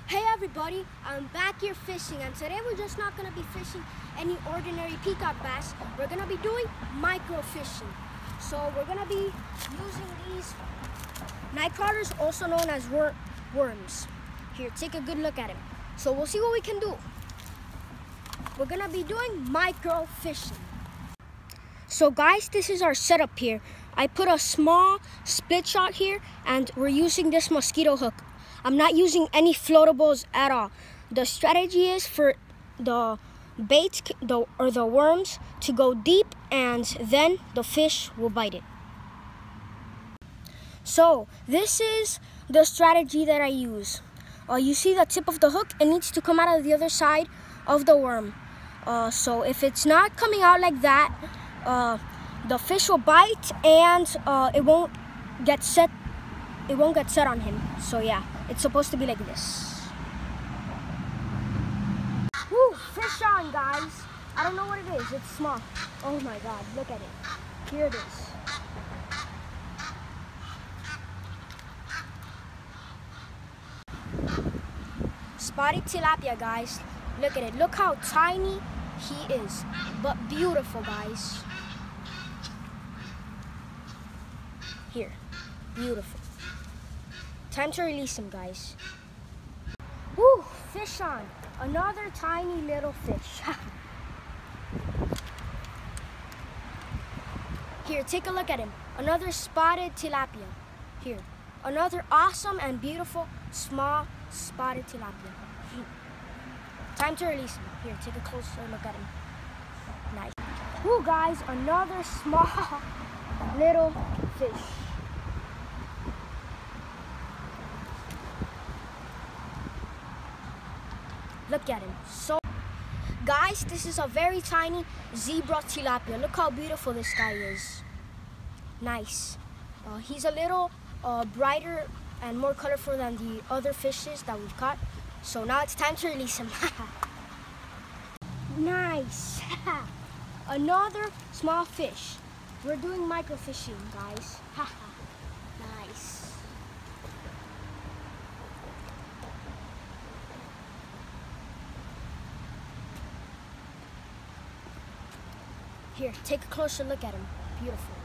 Hey everybody, I'm back here fishing, and today we're just not going to be fishing any ordinary peacock bass. We're going to be doing micro fishing. So we're going to be using these night crawlers, also known as worms. Here, take a good look at him. So we'll see what we can do. We're going to be doing micro fishing. So guys, this is our setup here. I put a small split shot here, and we're using this mosquito hook. I'm not using any floatables at all. The strategy is for the bait or the worms to go deep, and then the fish will bite it. So this is the strategy that I use. You see the tip of the hook? It needs to come out of the other side of the worm. So if it's not coming out like that, the fish will bite, and it won't get set on him. So yeah, it's supposed to be like this. Woo, fish on, guys. I don't know what it is. It's small. Oh my God, look at it. Here it is. Spotted tilapia, guys. Look at it. Look how tiny he is, but beautiful, guys. Here, beautiful. Time to release him, guys. Woo, fish on. Another tiny little fish. Here, take a look at him. Another spotted tilapia. Here, another awesome and beautiful small spotted tilapia. Time to release him. Here, take a closer look at him. Nice. Woo, guys, another small little fish. Look at him. So, guys, this is a very tiny zebra tilapia. Look how beautiful this guy is. Nice. He's a little brighter and more colorful than the other fishes that we've caught. So now it's time to release him. Nice. Another small fish. We're doing microfishing, guys. Nice. Here, take a closer look at him. Beautiful.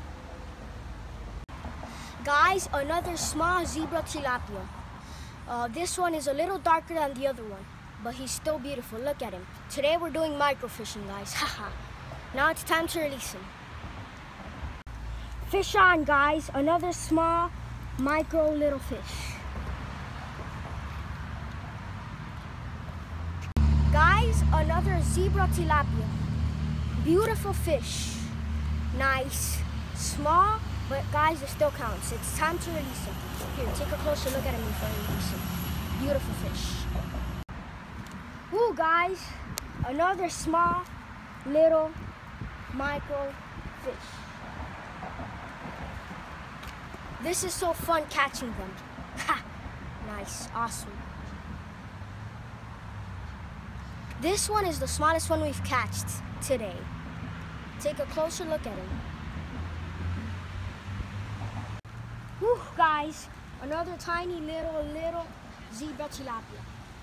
Guys, another small zebra tilapia. This one is a little darker than the other one, but he's still beautiful. Look at him. Today we're doing microfishing, guys. Now it's time to release him. Fish on, guys. Another small, micro little fish. Guys, another zebra tilapia. Beautiful fish. Nice. Small, but guys, it still counts. It's time to release him. Here, take a closer look at him before you release him. Beautiful fish. Woo, guys. Another small, little, micro fish. This is so fun catching them. Ha! Nice. Awesome. This one is the smallest one we've catched today. Take a closer look at him. Whew, guys, another tiny little zebra tilapia.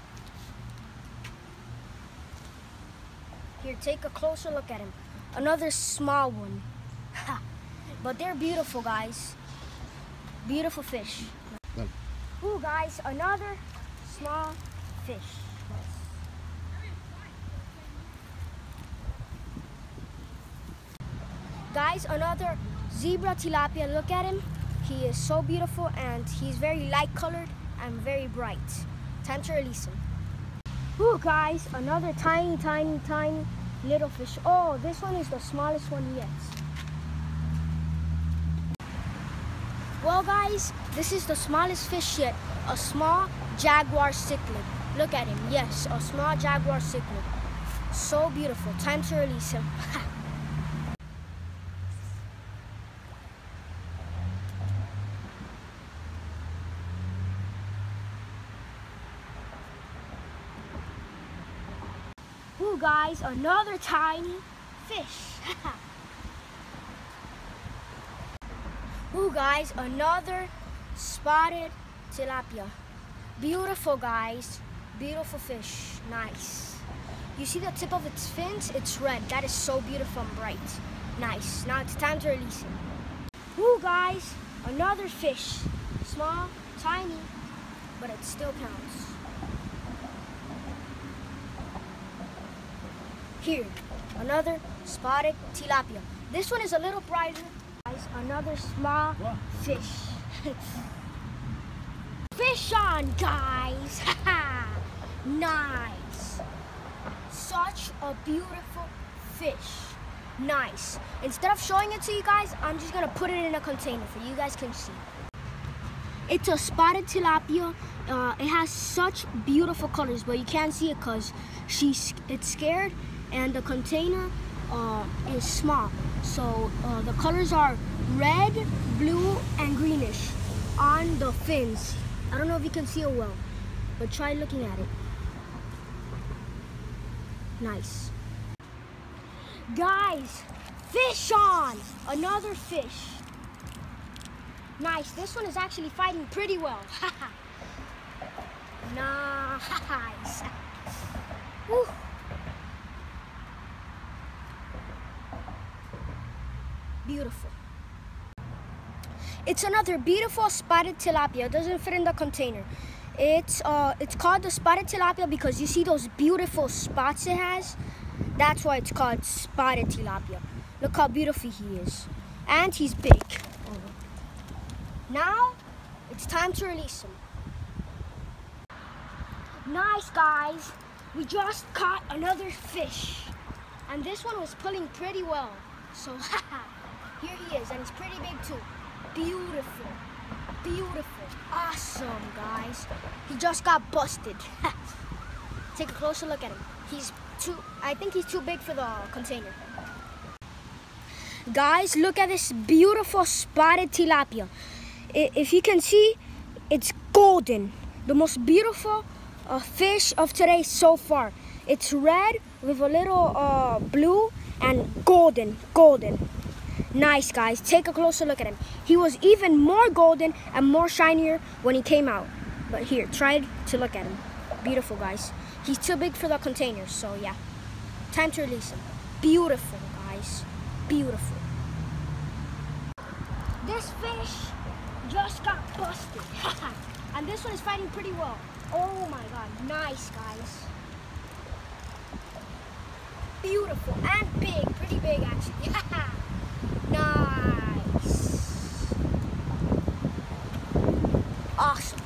Here, take a closer look at him. Another small one. But they're beautiful, guys. Beautiful fish. Whew, guys, another small fish. Guys, another zebra tilapia. Look at him. He is so beautiful, and he's very light colored and very bright. Time to release him. Ooh, guys, another tiny little fish. Oh, this one is the smallest one yet. Well, guys, this is the smallest fish yet. A small jaguar cichlid. Look at him. Yes, a small jaguar cichlid. So beautiful. Time to release him. Ooh, guys, another tiny fish. Ooh, guys, another spotted tilapia. Beautiful, guys. Beautiful fish. Nice. You see the tip of its fins? It's red. That is so beautiful and bright. Nice. Now it's time to release him. Woo, guys. Another fish. Small, tiny, but it still counts. Here, another spotted tilapia. This one is a little brighter. Guys, another small fish. Fish on, guys. Nice. Such a beautiful fish. Nice. Instead of showing it to you guys, I'm just gonna put it in a container for you guys can see. It's a spotted tilapia. It has such beautiful colors, but you can't see it because it's scared, and the container is small. So the colors are red, blue, and greenish on the fins. I don't know if you can see it well, but try looking at it. Nice. Guys, fish on! Another fish. Nice. This one is actually fighting pretty well. Nice. Woo. Beautiful. It's another beautiful spotted tilapia. It doesn't fit in the container. It's called the spotted tilapia because you see those beautiful spots it has. That's why it's called spotted tilapia. Look how beautiful he is. And he's big. Now, it's time to release him. Nice, guys. We just caught another fish. And this one was pulling pretty well. So, here he is. And he's pretty big too. Beautiful. Beautiful. Awesome, guys. He just got busted. Take a closer look at him. I think he's too big for the container. Guys, look at this beautiful spotted tilapia. If you can see, it's golden. The most beautiful fish of today so far. It's red with a little blue and golden. Nice, guys. Take a closer look at him. He was even more golden and more shinier when he came out. But here, try to look at him. Beautiful, guys. He's too big for the container, so yeah. Time to release him. Beautiful, guys. Beautiful. This fish just got busted. And this one is fighting pretty well. Oh my god. Nice, guys. Beautiful and big. Pretty big, actually. Nice. Awesome.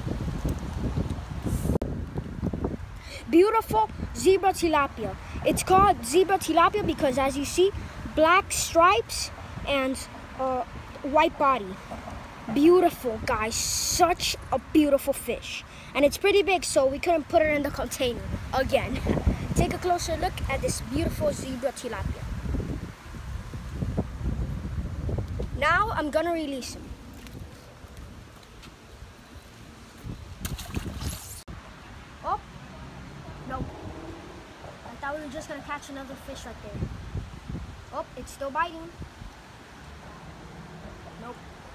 Beautiful zebra tilapia. It's called zebra tilapia because, as you see, black stripes and white body. Beautiful, guys. Such a beautiful fish. And it's pretty big, so we couldn't put it in the container again. Take a closer look at this beautiful zebra tilapia. Now I'm gonna release him. Oh, no. I thought we were just gonna catch another fish right there. Oh, it's still biting. Nope.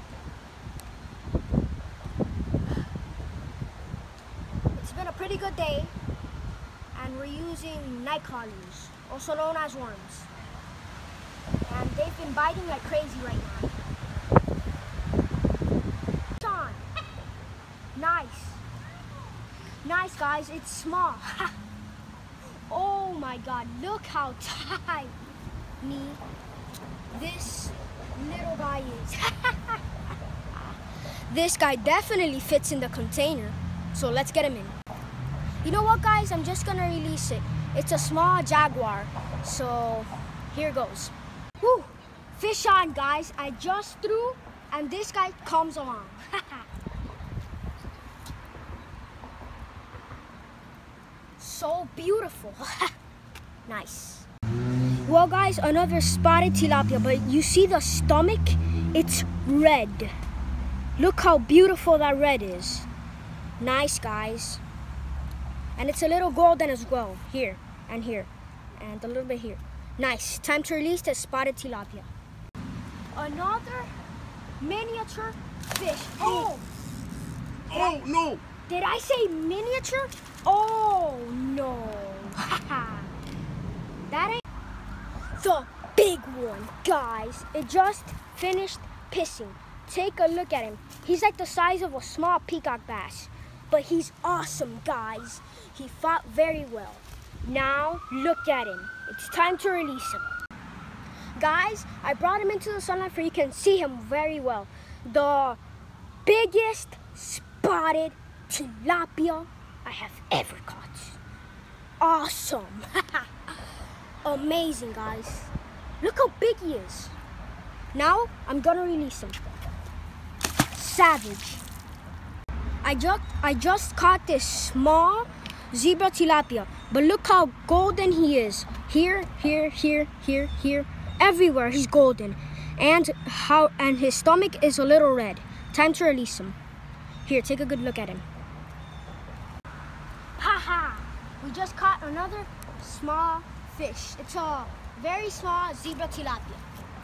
It's been a pretty good day, and we're using night crawlers, also known as worms. And they've been biting like crazy right now. Sean. Nice. Nice, guys. It's small. Oh my god, look how tiny this little guy is. This guy definitely fits in the container, so let's get him in. You know what, guys? I'm just gonna release it. It's a small jaguar, so here goes. Woo! Fish on, guys. I just threw, and this guy comes along. So beautiful. Nice. Well, guys, another spotted tilapia, but you see the stomach? It's red. Look how beautiful that red is. Nice, guys. And it's a little golden as well. Here and here and a little bit here. Nice. Time to release the spotted tilapia. Another miniature fish. Oh! Oh, no! Did I say miniature? Oh! no. That ain't the big one, guys. It just finished pissing. Take a look at him. He's like the size of a small peacock bass, but he's awesome, guys. He fought very well. Now look at him. It's time to release him. Guys, I brought him into the sunlight so you can see him very well. The biggest spotted tilapia I have ever caught. Awesome. Amazing, guys. Look how big he is. Now I'm gonna release him. Savage. I just caught this small zebra tilapia, but look how golden he is. Here, here, here, here, here, everywhere he's golden. And his stomach is a little red. Time to release him. Here, take a good look at him. Haha! We just caught another small fish. It's a very small zebra tilapia.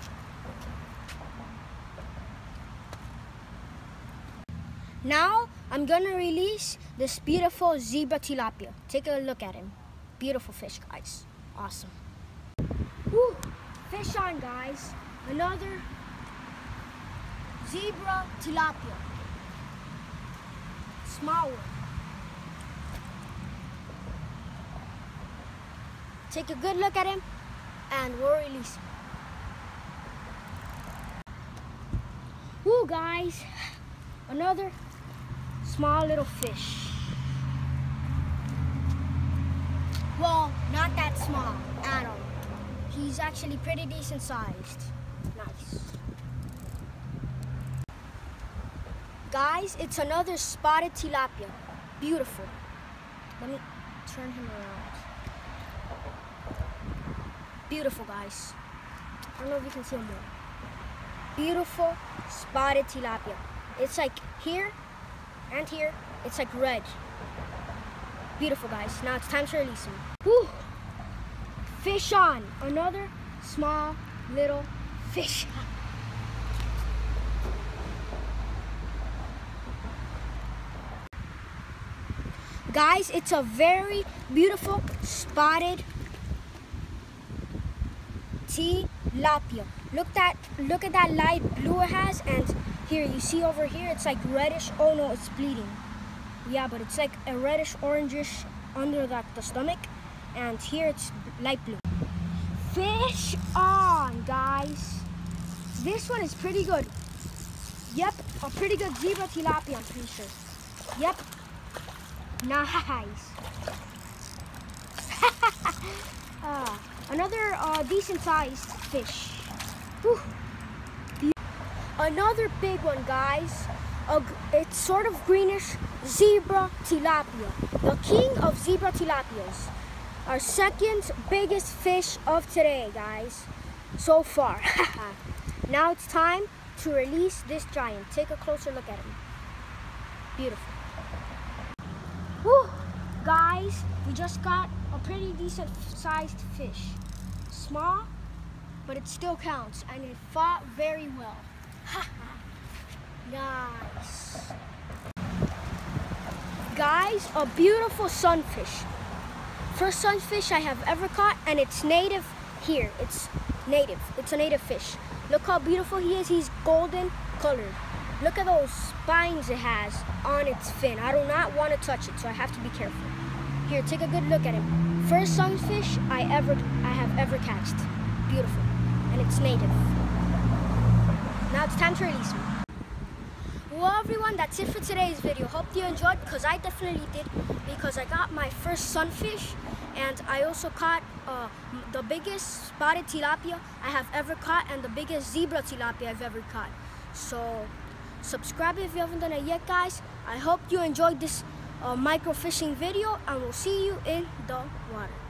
Now I'm gonna release this beautiful zebra tilapia. Take a look at him. Beautiful fish, guys. Awesome. Woo! Fish on, guys. Another zebra tilapia. Small one. Take a good look at him and we'll release him. Woo, guys. Another small little fish. Well, not that small at all. He's actually pretty decent sized. Nice. Guys, it's another spotted tilapia. Beautiful. Let me turn him around. Beautiful, guys. I don't know if you can see him more. Beautiful spotted tilapia. It's like here and here. It's like red. Beautiful, guys. Now it's time to release him. Woo! Fish on. Another small little fish. Guys, it's a very beautiful spotted tilapia. Look at that light blue it has, and here you see over here it's like reddish. Oh no, it's bleeding. Yeah, but it's like a reddish orangish under the stomach, and here it's light blue. Fish on, guys. This one is pretty good. Yep, a pretty good zebra tilapia, I'm pretty sure. Yep. Nice. Another decent sized fish. Whew. Another big one, guys. It's sort of greenish zebra tilapia. The king of zebra tilapias. Our second biggest fish of today, guys. So far. Now it's time to release this giant. Take a closer look at him. Beautiful. Woo! Guys, we just got a pretty decent sized fish. Small, but it still counts, and it fought very well. Nice. Guys, a beautiful sunfish. First sunfish I have ever caught, and it's native here. It's native. It's a native fish. Look how beautiful he is. He's golden colored. Look at those spines it has on its fin. I do not want to touch it, so I have to be careful. Here, take a good look at him. First sunfish I have ever catched. Beautiful. And it's native. Now it's time to release him. Well, everyone, that's it for today's video. Hope you enjoyed, because I definitely did, because I got my first sunfish, and I also caught the biggest spotted tilapia I have ever caught, and the biggest zebra tilapia I've ever caught. So subscribe if you haven't done it yet, guys. I hope you enjoyed this micro fishing video, and we'll see you in the water.